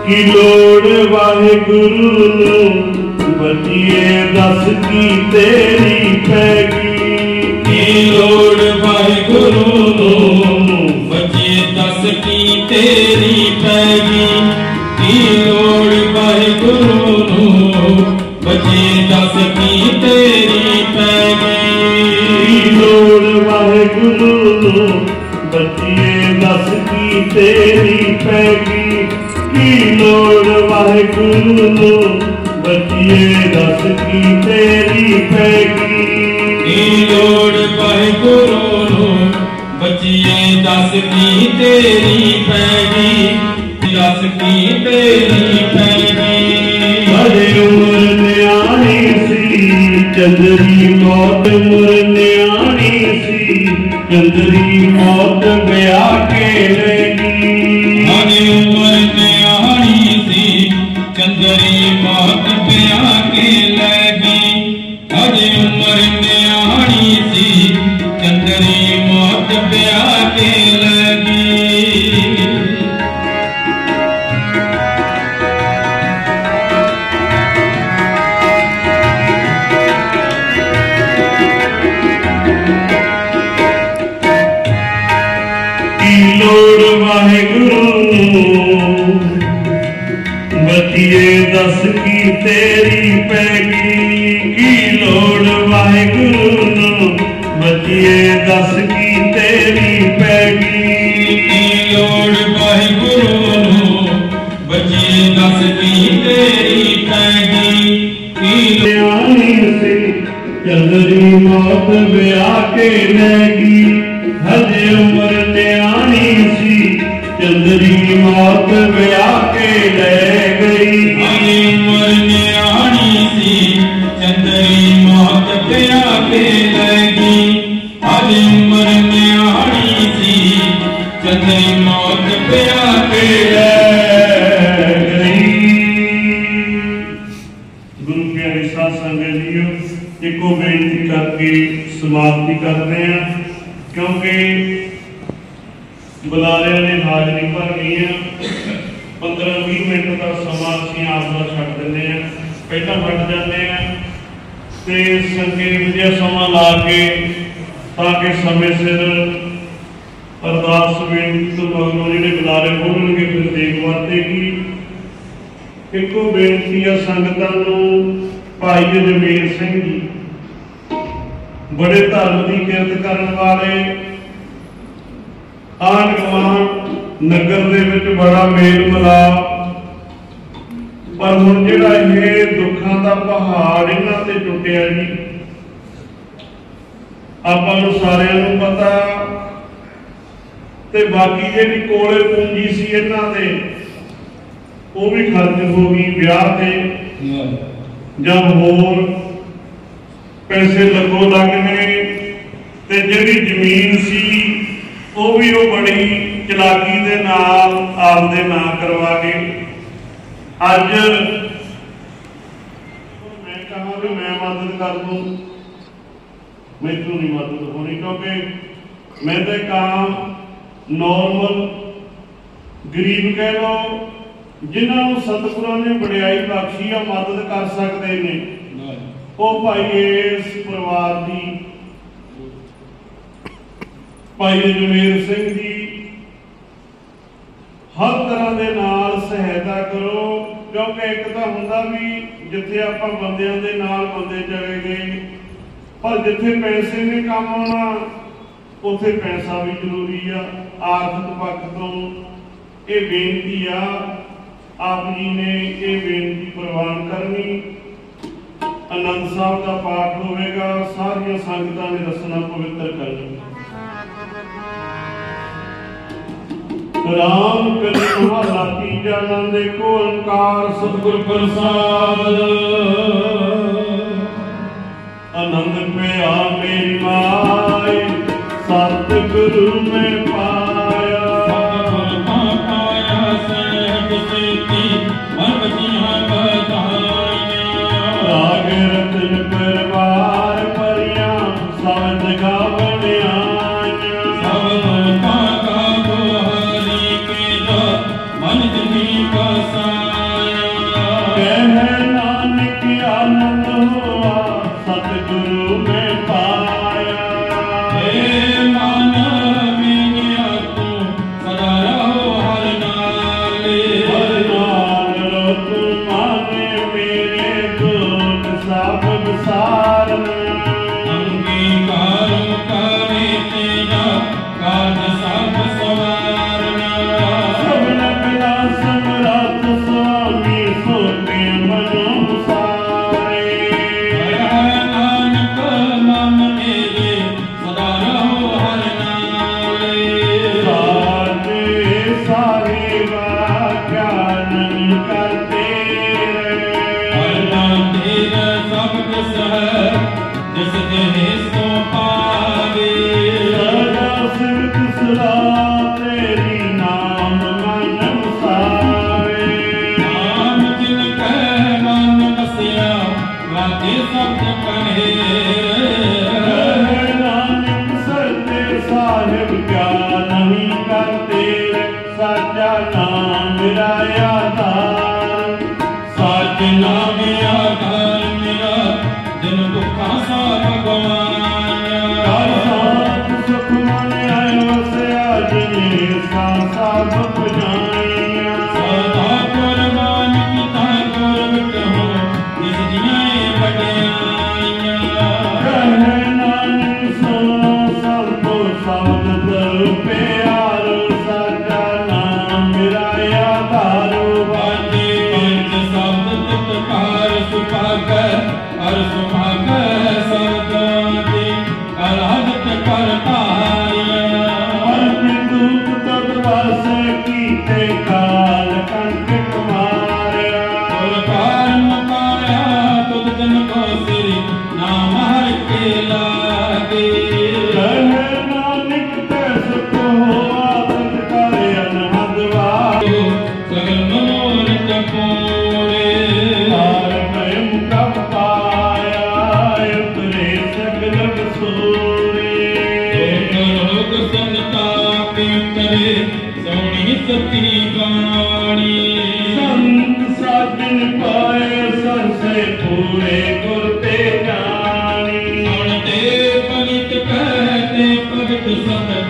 की लोड़ वाहिगुरु नूं बचिए दस की तेरी पैगी। की लोड़ वाहिगुरु नूं बचिए दस की तेरी पैगी। की लोड़ वाहिगुरु नूं बचिए दस की तेरी पैगी। की लोड़ वाहिगुरु नूं बचिए दस की तेरी पैगी। की लोड़ वाहिगुरु नूं बचिए दस की तेरी पैगी। की लोड़ वाहिगुरु नूं बचिए दस की तेरी पैगी। दस की तेरी पैगी। हरे उम्र न्याणी सी चंदरी मौत मुर न्याणी सी चंदरी मौत ब्याह के लेगी। हरे उम्र न्याणी सी चंदरी मौत ब्याह के लेगी। हरे उम्र न्याणी सी चंदरी मौत ब्याह के लेगी। लोड़ वाहिगुरु नूं बचिए दस की तेरी पैगी। की लोड़ वाहिगुरु नूं बचिए दस की तेरी पैगी। की लोड़ वाहिगुरु नूं बचिए दस की तेरी पैगी। की न्याणी सी चंदरी मौत ब्याह के लेगी। हजे उम्र न्याणी सी चंदरी मौत ब्याह के ले गई। हरे उम्र न्याणी सी चंदरी मौत ब्याह के लेगी। हरे उम्र न्याणी सी चंदरी मौत ब्याह के ले गई। गुरु प्यारे साध संगत जीओ एको बेनती करके समाप्ति करते हैं क्योंकि बुलारिया ने हाजरी भरनी है। 15-20 मिनट का समा असीं आपदा छड्ड दिंदे हैं, पहला हट जाते हैं तो संकेत जिहा समा ला के ताकि समय सिर अरदास बेनती तो मगरों जिहड़े बुलारे बोलणगे फिर देख वरतेगी। एको बेनती है संगतां नूं भाई जमेर सिंह जी बड़े धर्म की किरत करन वाले आंढ गुआंढ नगर दे विच बड़ा मेल मिलाप पर हुण जिहड़ा ये दुखां दा पहाड़ इन्हां ते टुटिया जी आपां नूं सारिआं नूं पता ते बाकी जिहड़ी कोले पूंजी सी इन्हां दे वो भी खर्च हो गई ब्याह ते जां होर पैसे लगो लगने ते जिहड़ी जमीन सी वो भी वो बड़ी चलाकी दे नाल आपदे नां करवा के अज मैं कहा भी मैं मदद कर दूं मैनूं नहीं मदद होनी क्योंकि मैं तो काम नॉर्मल गरीब कह लो जिन्होंने सतगुरां ने वडियाई बख्शी आ मदद कर सकते हैं वो भाई इस परिवार की भाई जमेर सिंह जी हर तरह के नाल सहायता करो क्योंकि एक तो हुंदा भी जिथे आपां बंदियां दे नाल बंदे चले गए पर जिथे पैसे ने काम आना उथे पैसा भी जरूरी आ। आर्थिक पक्ष तो ये बेनती आ आप जी ने ये बेनती प्रवान करनी। आनंद साहब का पाठ होगा सारिया संगतां ने रसना पवित्र करनी। राम कली महला तीजा नंद एको ओंकार सतगुर प्रसाद। आनंद पिया मेरी माय सतगुरु में पाया। सतगुर पाया सहज सेती मन बचिया बधाइयां। राग रतन परवार परिया सब जगह बनिया। सब का हरि के मन जिनी बसा। ਜਿਹੇ ਸੋ ਪਾਵੇ ਸਦਾ ਸਿਮਤ ਸਲਾਹ ਤੇਰੀ ਨਾਮ ਮਨ ਵਸਾਵੇ ਨਾਮ ਜਿਨ ਕੈ ਮਨ ਵਸਿਆ ਵਾਜੇ ਸਬਦ ਕਰੇ ਨਾਨਕ ਸੱਚੇ ਸਾਹਿਬ ਕਿਆ ਨਹੀਂ ਕਰਤੇ ਸਾਚਾ ਨਾਮ ਮੇਰਾ ਆਧਾਰ ਸੱਚ ਨਾਮ ਆਧਾਰ ਮੇਰਾ ਜਿਨ ਦੁਖਾਂ ਸਾ ਭਗਵਾਨ ਹਰ ਸਾਥ ਸੁਖ ਮਨ ਆਇ ਵਸਿਆ ਜਿਨੇ ਸਭ ਪੁਜਾਈਆਂ ਸਦਾ ਕੁਰਬਾਨ ਕੀਤਾ ਗੁਰਮਤਿ ਹੋ ਜਿਸ ਦੀਆਂ ਵਡਿਆਈਆਂ ਕਹਿ ਨਾਨਕ ਸੁਣੋ ਸੰਤੋ ਸ਼ਬਦ ਦਰ ਪਿਆਰ ਸਾਚਾ ਨਾਮ ਮੇਰਾ ਆਧਾਰ ਬਾਜੇ ਪੰਜ ਸ਼ਬਦ ਤਤਕਾਰ ਸੁਭਾਗੈ ਹਰ ਸੁਭਾਗੈ ਸਬਦਾਂ ਦੇ ਅਰਹਤ ਕਰਤਾਰੀਆਂ ਦੂਤ ਤਦ ਵਾਸੈ ਕੀਤੇ ਕਾਲ ਕੰਟਕ ਮਾਰਿਆ ਗੁਰਕਾਰ ਮੁਕਾਰਿਆ ਤੁਧ ਜਨ ਕੋ ਸਿਰ ਨਾਮ ਹਰਿ ਕੇ ਲਾਗੇ ਕਹਿ ਨਾਨਕ ਤੈ ਸੁਖ ਹੋਆ ਤਤ ਕਰ ਅਨਹਦ ਵਾਹਿ ਸਗਲ ਮਨੋਰਥ ਪੂਰੇ ਹਾਰ ਭਇ ਕਬ ਪਾਇਆ ਉਤਰੇ ਸਗਲ ਬਸੂਰੇ ਲੋਕ ਸੰਤਾਪ ਕਰੇ ਸੋਹਣੀ ਸਤੀ ਬਾਣੀ ਸੰਤ ਸਾਜਨ ਪਾਏ ਸੰਸੇ ਪੂਰੇ ਗੁਰ ਤੇ ਜਾਣੀ ਸੁਣਤੇ ਪਵਿੱਤ ਕਹਤੇ ਭਗਤ ਸਤ